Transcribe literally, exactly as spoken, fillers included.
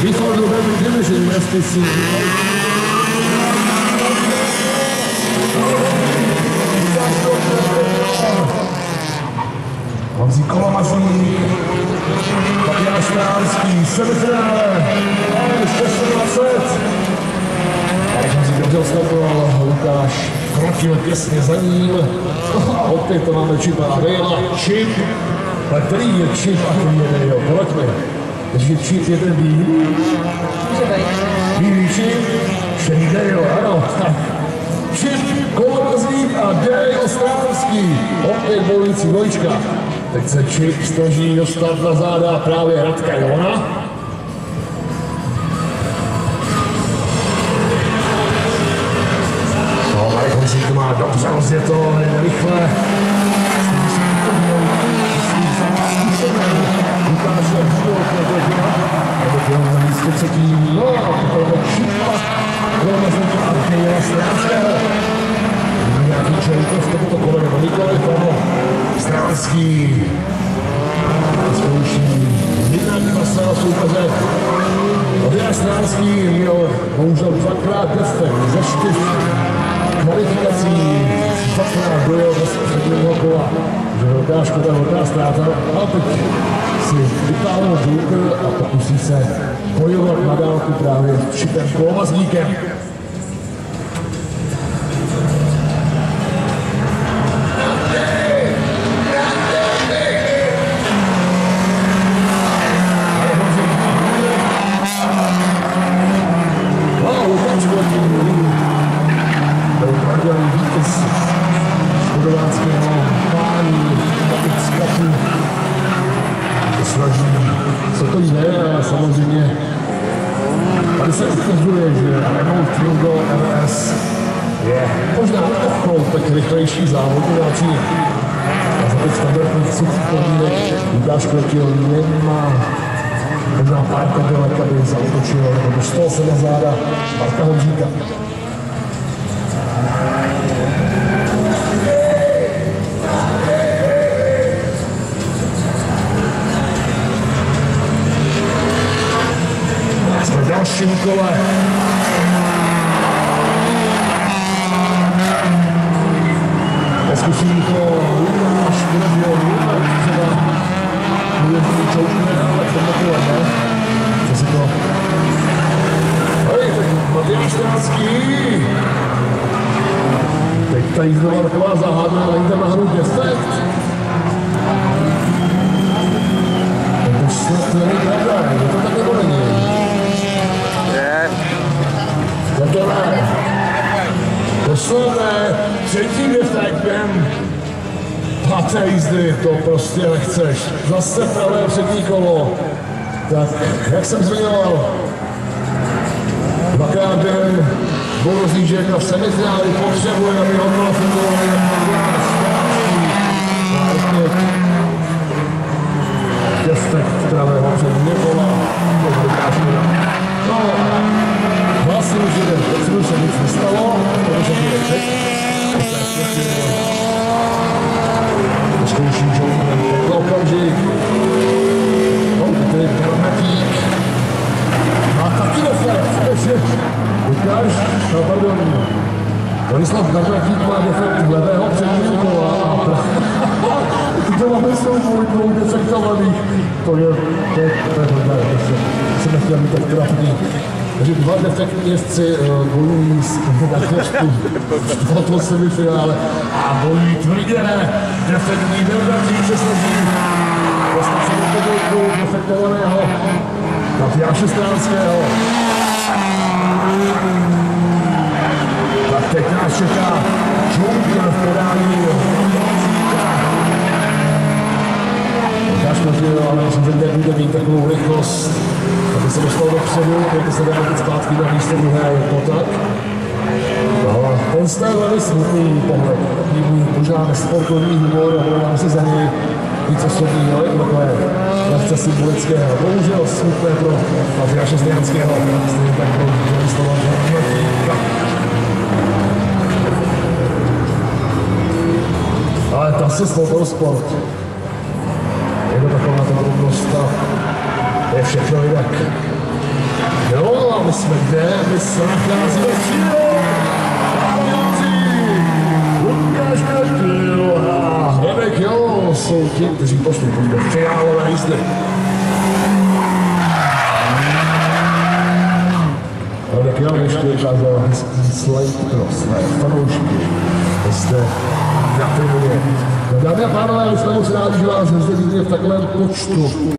Before the Women's Division, S T C. Honzí Kolomazník, Matyáš Stránský, semifinále, šest dvacet. Tak Honzí dobře odstartoval, Lukáš krotil těsně za ním. A opět to máme Čipa a Dejla. Čip, ale který je Čip a který je Dejl? Pojďme. Takže Čip je ten bílý. Bílý Čip, šedý Dejl, ano. Čip, Kolomazník a Dejl Stránský. Opět bojující dvojčka. Teď se Čip snaží dostat na záda právě Radka Jona. No, Marek Honzík má dobře rozjeto, nejde rychle. Lukáš je život, nebo to na místě třetí. No, to je Čipa, Kolomazníka a Dejla Stránského. Nějaký Čejkov, to to kole nebo nikoli, tohle Stránský zkouší jednání masala soupeře. Matyáš Stránský měl bohužel dvakrát defekt ze čtyř kvalifikací, dvakrát dojel do předního kola. Že velká škoda, velká ztráta, a teď si vytáhnou Joker a pokusí se bojovat na dálku právě s Čipem Kolomazníkem. Samozřejmě tady se ukazuje, že Renault Twingo R S je možná trochu tak rychlejší závodňáci. A za těch standardních suchých podmínek Lukáš Krotil nemá možná pár kabelek, aby zautočil nebo dostal se na záda Marka Honzíka. V dalším kole. Neskusím to Lukáš Krotil, třeba důležitý čoukne, ale v tomhle kole ne. Co si to? Hej, tak Matyáš Stránský. Teď tady znovu taková zahádná, není tam nahrou defekt. To snad není pravda, je to tak nebo není? To ne. Posledné, třetím defektem páté jízdy, to prostě nechceš. Zase pravé přední kolo. Tak, jak jsem zmiňoval, dvakrát den byl rozjížděk a v semifinále potřebuje, aby ho bylo fungovali jak Matyáš Stránský. Defekt pravého předního kola. No, vlastně už jeden, potřebuji se nic nestalo, protože bude teď. Zkouším Joker, to okamžik. No, to je Karmatík. Má taky defekt, takže Lukáš, no pardon, Bronislav Karmatík má defekt levého předního kola a tyto máme jsou kvůli dvou defektovaných. To je, to je, to je hodné, to jsem nechtěl mít tak trapný. Takže dva defektní jezdci bojují z tohoto semifinále a bojují tvrdě. Defektní Delgatík se snaží dostat se do podlouku defektovaného Matyáše Stránského. Tak teď nás čeká Joker v podání. Lukáš Krotil, ale myslím, že nebude mít takovou rychlost, aby se dostal dopředu, protože se dá být zpátky na místo druhé, je to tak. No, ten jste velmi smutný pohled, takový můj možná sportovní humor a hledám si za něj víc osobního, je to takové lehce symbolické. Bohužel smutné pro Matyáše Stránského, stejně tak pro Bronislava Karmatíka. Ale ta se motorsport. Je to taková ta rovnost a je všechno jinak. Jo, a my jsme kde? My se nacházíme v cíli. Lukáš Katil a Hradek Jo jsou ti, kteří pošli do finálové jízdy. Hradek Jo ještě ukázal hezký slate pro své fanoušky. Jste na tribuně. Dámy a pánové, jsme moc rádi, že vás zde vidíme v takovém počtu.